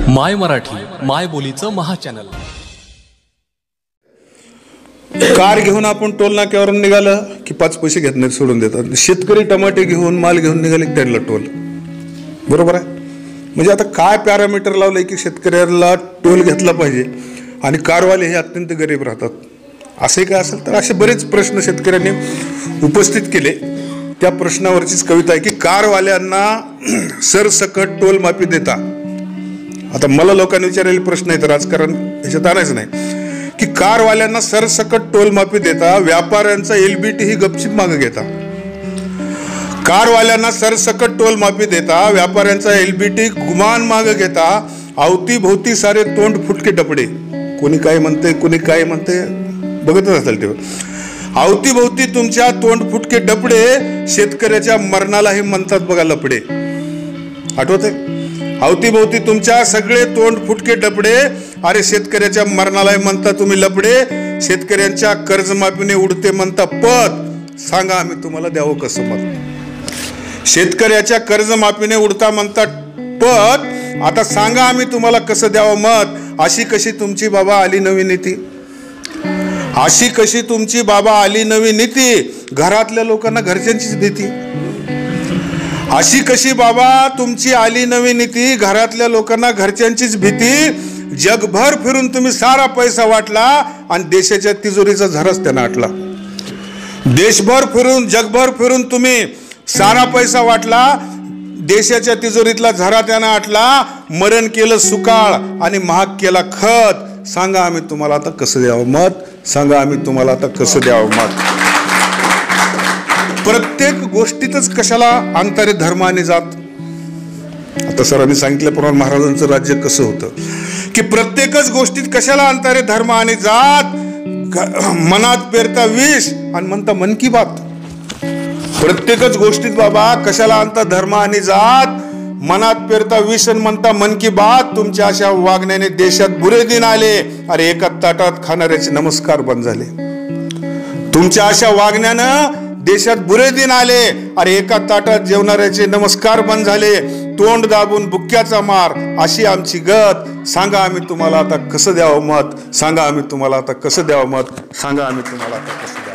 माय मराठी माय बोलीचं महाचॅनल। कार घेऊन आपण टोल नाक्यावरून निघालं की 5 पैसे घेत नाही, सोडून देतात। शेतकरी टमाटे घेऊन माल घेऊन निघाले की त्यांना टोल, बरोबर आहे। म्हणजे आता काय पॅरामीटर लावलंय की शेतकऱ्याला टोल घेतला पाहिजे आणि कारवाले हे अत्यंत गरीब राहतात, असे काय असेल तर असे बरेच प्रश्न शेतकऱ्यांनी उपस्थित केले। त्या प्रश्नावरचीच कविता आहे की कारवाल्यांना सरसकट टोल माफी देता। आता मला लोकांनी विचारलेले प्रश्न आहेत, राजकारण याच्यात आणायचं नाही, की कारवाल्यांना सरसकट टोल माफी देता, व्यापाऱ्यांचा एलबीटी ही गपचिप मागे घेता। कारवाल्यांना सरसकट टोल माफी देता, व्यापाऱ्यांचा एलबीटी गुमान मागे घेता, अवतीभोवती सारे तोंड फुटके डपडे। कोणी काय म्हणते कोणी काय म्हणते बघतच असेल तेव्हा। अवतीभोवती तुमच्या तोंड फुटके डपडे, शेतकऱ्याच्या मरणालाही म्हणतात बघा लपडे। आठवते? अवतीभोवती तुमच्या सगळे तोंड फुटके डपडे, अरे शेतकऱ्याच्या मरणालाही म्हणता तुम्ही लपडे। शेतकऱ्यांच्या कर्जमाफीने उडते म्हणता पद, सांगा आम्ही तुम्हाला द्यावं कसं मत। शेतकऱ्याच्या कर्जमाफीने उडता म्हणता पद, आता सांगा आम्ही तुम्हाला कसं द्यावं मत। अशी कशी तुमची बाबा आली नवी नीती, अशी कशी तुमची बाबा आली नवी नीती, घरातल्या लोकांना घरच्यांचीच भीती। अशी कशी बाबा तुमची आली नवी नीती, घरातल्या लोकांना घरच्यांचीच भीती। जगभर फिरून तुम्ही सारा पैसा वाटला आणि देशाच्या तिजोरीचा झराच त्यांना आटला। देशभर फिरून जगभर फिरून तुम्ही सारा पैसा वाटला, देशाच्या तिजोरीतला झरा त्यांना आटला। मरण केलं सुकाळ आणि महाग केला खत, सांगा आम्ही तुम्हाला आता कसं द्यावं मत, सांगा आम्ही तुम्हाला आता कसं द्यावं मत। प्रत्येक गोष्टीतच कशाला अंतरे धर्म आणि जात। आता सरांनी सांगितल्याप्रमाणे महाराजांचं राज्य कसं होतं की प्रत्येकच गोष्टीत कशाला अंतरे धर्म आणि जात, मनात पेरता विष आणि म्हणता मन की बात। प्रत्येकच गोष्टीत बाबा कशाला अंतर धर्म आणि जात, मनात पेरता विष आणि म्हणता मन की बात। तुमच्या अशा वागण्याने देशात बुरे दिन आले, अरे एका ताटात खाणाऱ्याचे नमस्कार बंद झाले। तुमच्या अशा वागण्यानं देशात बुरे दिन आले, अरे एका ताटात जेवणाऱ्याचे नमस्कार बंद झाले। तोंड दाबून बुक्क्याचा मार, अशी आमची गत, सांगा आम्ही तुम्हाला आता कसं द्यावं मत, सांगा आम्ही तुम्हाला आता कसं द्यावं मत, सांगा आम्ही तुम्हाला आता कसं